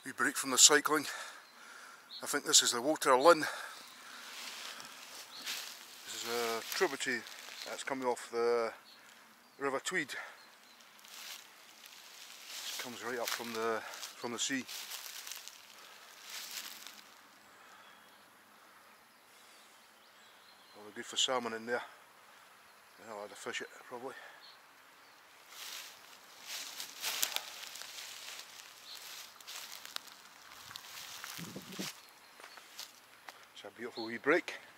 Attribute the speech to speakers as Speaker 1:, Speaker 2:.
Speaker 1: We break from the cycling. I think this is the Water Linn. This is a tributary that's coming off the River Tweed. It comes right up from the sea. Probably good for salmon in there. I'll have to fish it probably. It's a beautiful wee break.